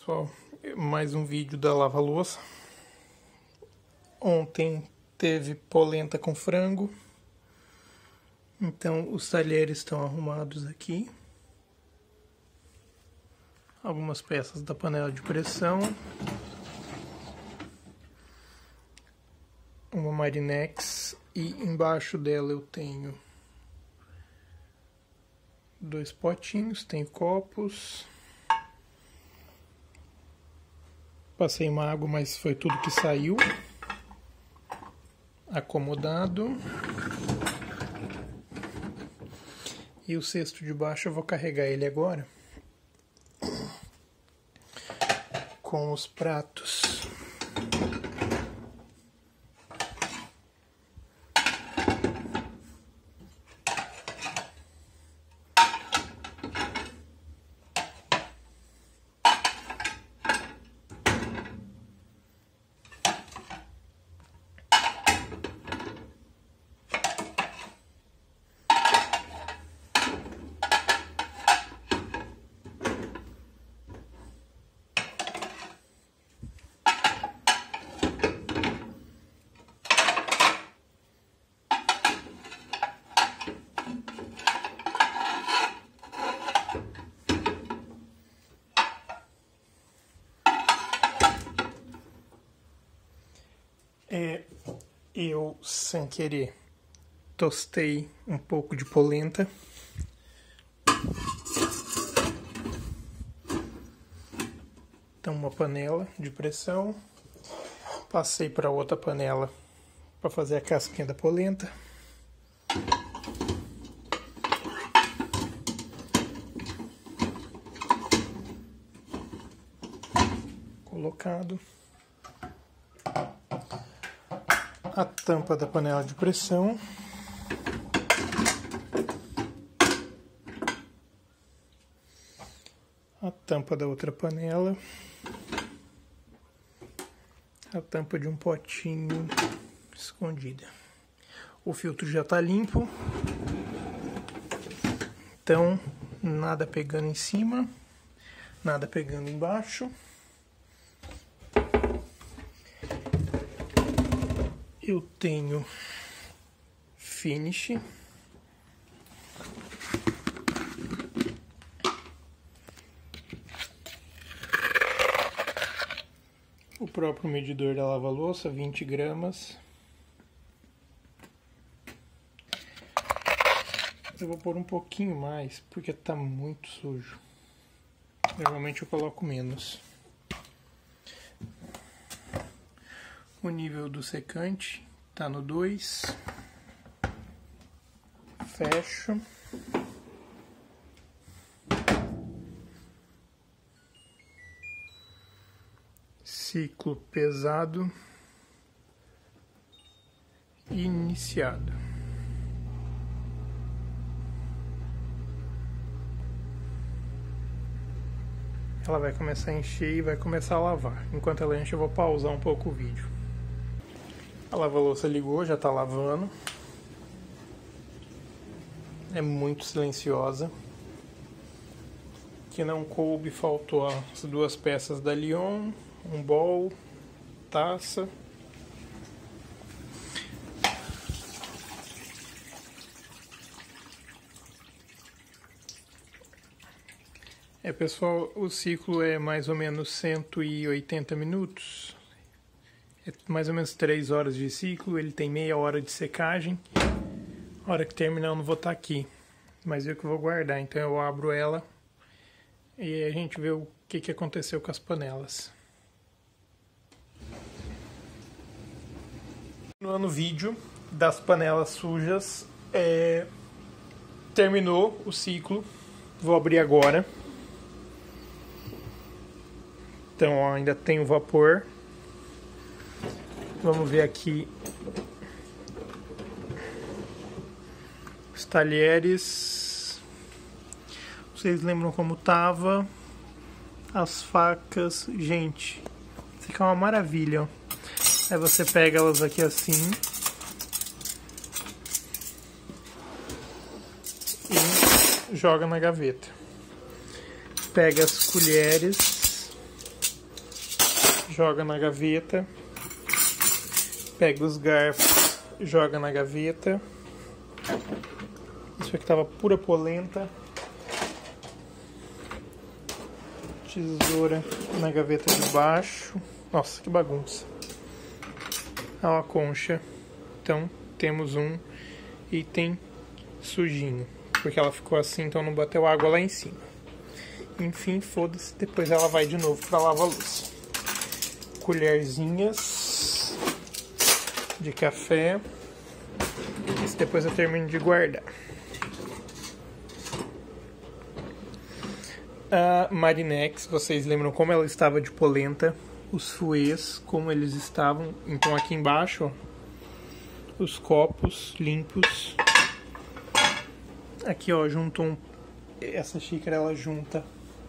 Pessoal, mais um vídeo da lava-louça. Ontem teve polenta com frango, então os talheres estão arrumados aqui. Algumas peças da panela de pressão, uma Marinex, e embaixo dela eu tenho dois potinhos, tenho copos. Passei uma água, mas foi tudo que saiu. Acomodado. E o cesto de baixo eu vou carregar ele agora com os pratos. Eu, sem querer, tostei um pouco de polenta. Então, uma panela de pressão. Passei para outra panela para fazer a casquinha da polenta. Colocado. A tampa da panela de pressão. A tampa da outra panela. A tampa de um potinho escondida. O filtro já está limpo. Então, nada pegando em cima, nada pegando embaixo. Eu tenho finish, o próprio medidor da lava-louça, 20 gramas. Eu vou pôr um pouquinho mais, porque tá muito sujo. Normalmente eu coloco menos. O nível do secante tá no 2. Fecho. Ciclo pesado. Iniciado. Ela vai começar a encher e vai começar a lavar. Enquanto ela enche, eu vou pausar um pouco o vídeo. A lava-louça ligou, já está lavando. É muito silenciosa. Que não coube, faltou as duas peças da Lion, um bowl, taça. Pessoal, o ciclo é mais ou menos 180 minutos. É mais ou menos 3 horas de ciclo, ele tem meia hora de secagem. A hora que terminar eu não vou estar aqui, mas eu que vou guardar. Então eu abro ela e a gente vê o que aconteceu com as panelas. No vídeo das panelas sujas, terminou o ciclo. Vou abrir agora. Então ó, ainda tem o vapor. Vamos ver aqui os talheres. Vocês lembram como tava? As facas, gente, fica uma maravilha. Ó. Aí você pega elas aqui assim e joga na gaveta. Pega as colheres joga na gaveta. Pega os garfos, joga na gaveta. Isso aqui tava pura polenta. Tesoura na gaveta de baixo. Nossa, que bagunça. Olha a concha. Então, temos um item sujinho. Porque ela ficou assim, então não bateu água lá em cima. Enfim, foda-se. Depois ela vai de novo para lavar a louça. Colherzinhas de café. Isso depois eu termino de guardar. A Marinex, vocês lembram como ela estava de polenta? Os fouets, como eles estavam. Então aqui embaixo, ó, os copos limpos. Aqui, ó, juntam. Essa xícara ela junta.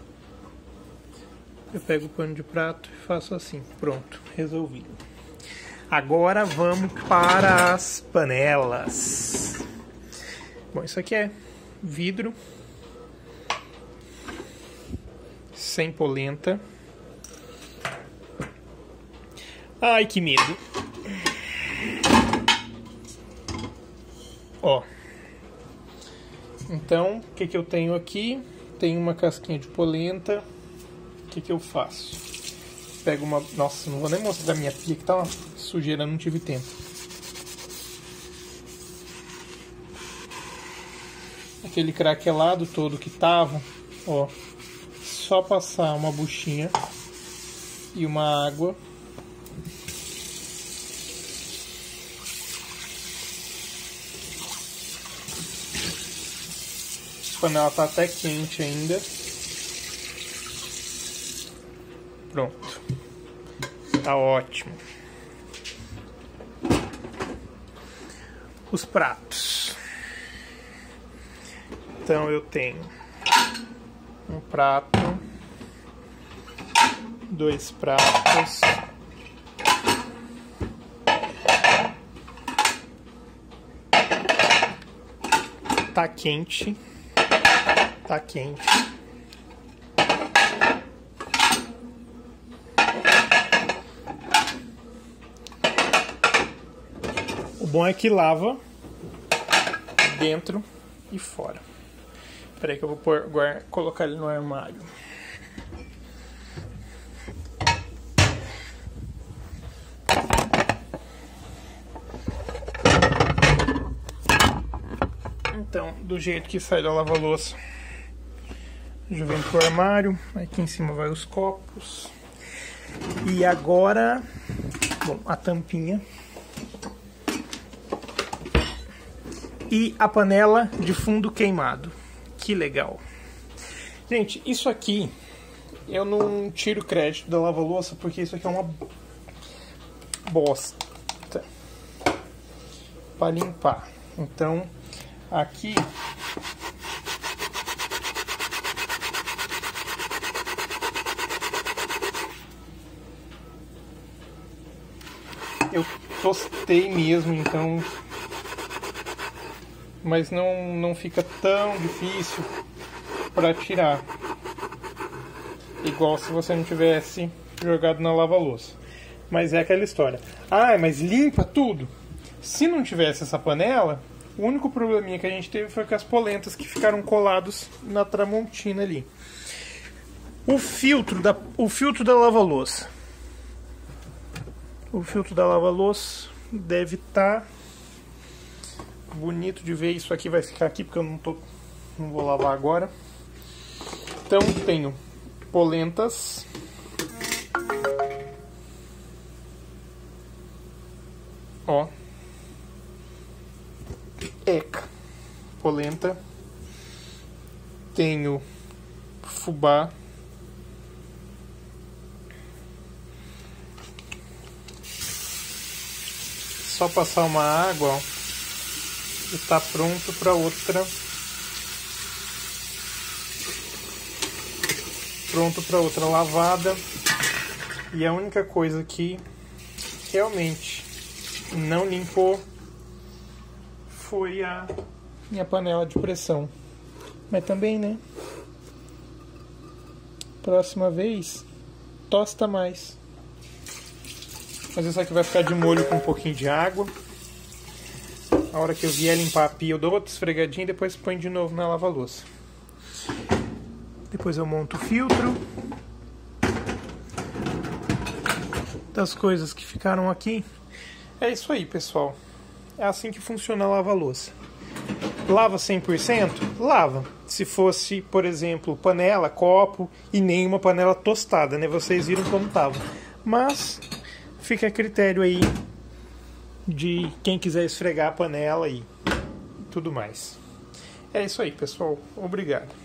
Eu pego o pano de prato e faço assim. Pronto, resolvido. Agora vamos para as panelas. Bom, isso aqui é vidro. Sem polenta. Ai, que medo. Ó. Então, o que eu tenho aqui? Tenho uma casquinha de polenta. O que eu faço? Pego uma... Nossa, não vou nem mostrar da minha pia, que tá uma sujeira, não tive tempo. Aquele craquelado todo que tava, ó. Só passar uma buchinha e uma água. A panela tá até quente ainda. Pronto. Tá ótimo. Os pratos. Então eu tenho um prato, 2 pratos, tá quente, tá quente. O bom é que lava dentro e fora. Espera aí que eu vou colocar ele no armário. Então, do jeito que sai da lava-louça, já vem pro armário. Aqui em cima vai os copos. E agora, bom, a tampinha. E a panela de fundo queimado. Que legal. Gente, isso aqui eu não tiro crédito da lava-louça porque isso aqui é uma bosta para limpar. Então, aqui eu tostei mesmo, então, mas não fica tão difícil para tirar, igual se você não tivesse jogado na lava-louça. Mas é aquela história. Ah, mas limpa tudo? Se não tivesse essa panela, o único probleminha que a gente teve foi com as polentas que ficaram colados na tramontina ali. O filtro da lava-louça. O filtro da lava-louça deve estar bonito de ver. Isso aqui vai ficar aqui porque eu não vou lavar agora. Então tenho polentas, ó, eca, polenta, tenho fubá, só passar uma água, ó, e tá pronto para outra. Pronto para outra lavada. E a única coisa que realmente não limpou foi a minha panela de pressão. Mas também, né? Próxima vez, tosta mais. Mas essa aqui vai ficar de molho com um pouquinho de água. A hora que eu vier limpar a pia, eu dou outra esfregadinha e depois põe de novo na lava-louça. Depois eu monto o filtro das coisas que ficaram aqui. É isso aí, pessoal. É assim que funciona a lava-louça. Lava 100%? Lava. Se fosse, por exemplo, panela, copo e nenhuma panela tostada, né? Vocês viram como tava. Mas fica a critério aí de quem quiser esfregar a panela e tudo mais. É isso aí, pessoal. Obrigado.